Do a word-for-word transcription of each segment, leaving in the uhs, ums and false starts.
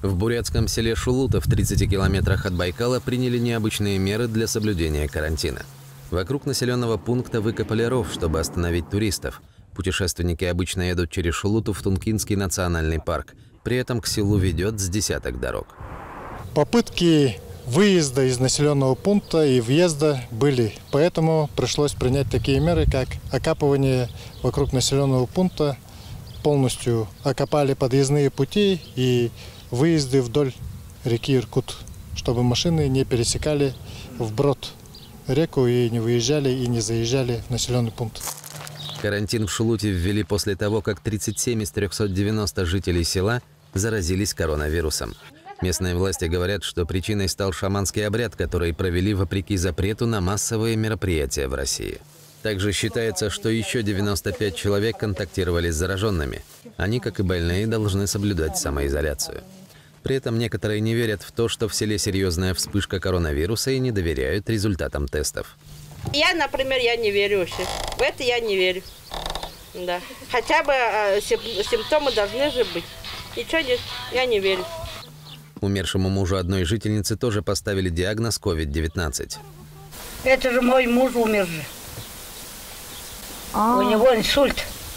В бурятском селе Шулута в тридцати километрах от Байкала приняли необычные меры для соблюдения карантина. Вокруг населенного пункта выкопали ров, чтобы остановить туристов. Путешественники обычно едут через Шулуту в Тункинский национальный парк. При этом к селу ведет с десяток дорог. Попытки выезда из населенного пункта и въезда были, поэтому пришлось принять такие меры, как окапывание вокруг населенного пункта. Полностью окопали подъездные пути и выезды вдоль реки Иркут, чтобы машины не пересекали вброд реку и не выезжали и не заезжали в населенный пункт. Карантин в Шулуте ввели после того, как тридцать семь из трёхсот девяноста жителей села заразились коронавирусом. Местные власти говорят, что причиной стал шаманский обряд, который провели вопреки запрету на массовые мероприятия в России. Также считается, что еще девяносто пять человек контактировали с зараженными. Они, как и больные, должны соблюдать самоизоляцию. При этом некоторые не верят в то, что в селе серьезная вспышка коронавируса, и не доверяют результатам тестов. Я, например, я не верю вообще. В это я не верю. Да. Хотя бы э, симптомы должны же быть. Ничего нет, я не верю. Умершему мужу одной жительницы тоже поставили диагноз ковид девятнадцать. Это же мой муж умер же. А-а-а. У него инсульт.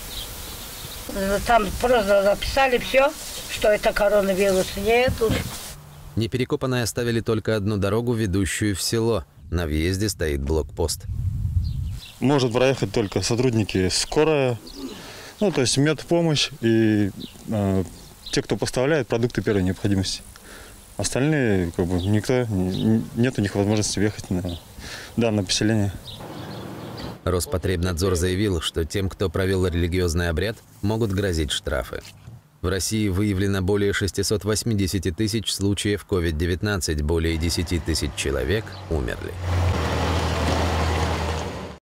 Там просто записали все, что это коронавирус. Нет. Неперекопанной оставили только одну дорогу, ведущую в село. На въезде стоит блокпост. Может проехать только сотрудники скорая, ну то есть медпомощь и э, те, кто поставляет продукты первой необходимости. Остальные, как бы, никто, нет у них возможности въехать на данное поселение. Роспотребнадзор заявил, что тем, кто провел религиозный обряд, могут грозить штрафы. В России выявлено более шестисот восьмидесяти тысяч случаев ковид девятнадцать, более десяти тысяч человек умерли.